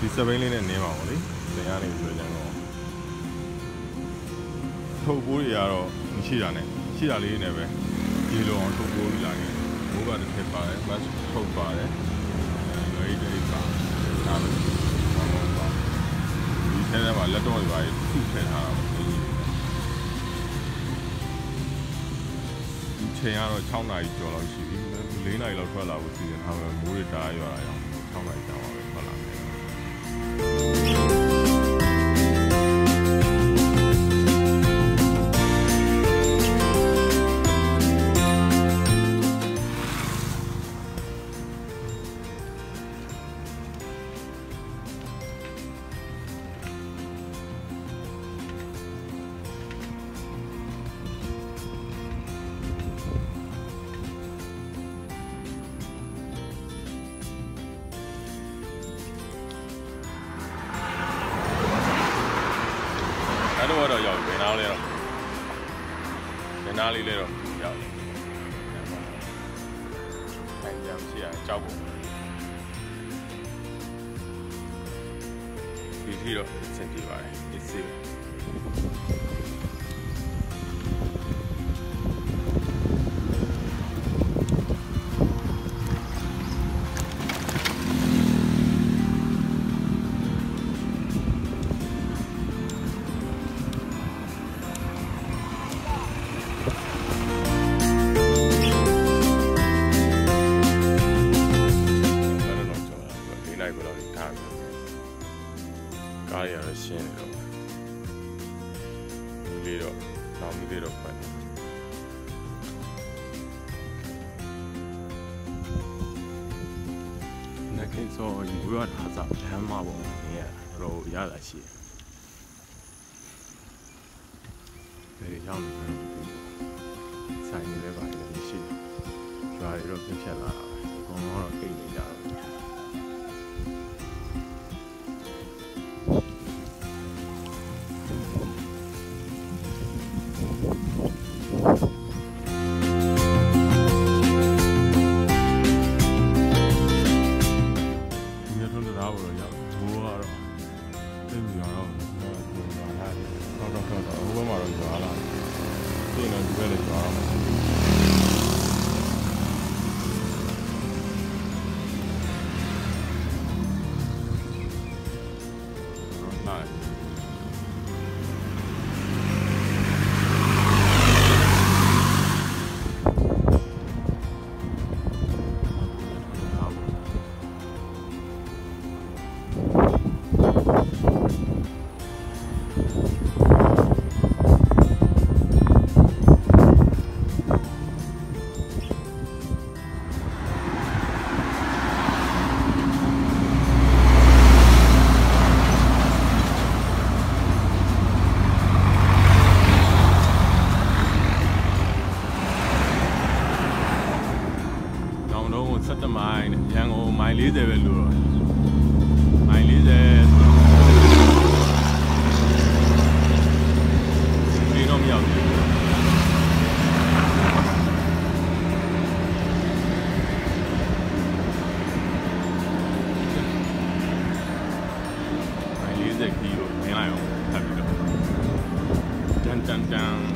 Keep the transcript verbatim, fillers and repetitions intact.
ဒီစပိန်လေးနဲ့နင်းပါဦးလေသင်ရနေဆိုကြတော့ထုတ်ပိုးတွေကတော့မရှိတာနဲ့ရှိတာလေးနဲ့ပဲဒီလိုအောင်ထုတ်ပိုးလာနေဘိုးကတစ်ထည့်ပါတယ်မတ်ထုတ်ပါတယ်အဲဒီလေးပါဒါပဲဒီထဲမှာလက်တော့တွေပါထုထည့်ထားတာပေါ့ဒီချိန်ကတော့၆နာရီကျော်လောက်ရှိပြီ၄နာရီလောက်ထွက်လာဖို့စီစဉ်ထားတယ်မိုးတွေတားရွာရအောင်၆နာရီကျော်ပါပဲထွက်လာမယ်အဲ့တော့တော့ရောက်ပြီနားလေးတော့နားလေးလေးတော့ရောက်တယ်အဲ့ကြောင်ရှိရကြောက်ဖို့ဒီထီတော့စင်ပြပါတယ်ဒီစီကားရရရှင်းနေတော့ဒီလေးတော့နောက်ဒီလေးတော့ဖွင့်နေကိစ္စယူရတာစားဟမ်းမှာပေါ့နေရတော့ရလာရှိတယ်ဒီရောက်နေတယ်ဆိုင်နေလည်းပါတယ်ရှိကျွားရတော့ပြည့်ဖြတ်လာတာအကုန်လုံးတော့တိတ်နေကြတော့ဒီနော်ဒီဘက်လေးသွားအောင်နိုင်ဆက်တမိုင်းရန်ကုန်မိုင်၄၀ပဲလို့တော့မိုင်၄၀ဒီတော့မရောက်ဘူးမိုင်၄၀ခီးကိုနင်းလိုက်အောင်ထပ်ပြီးတော့တန်တန်တန်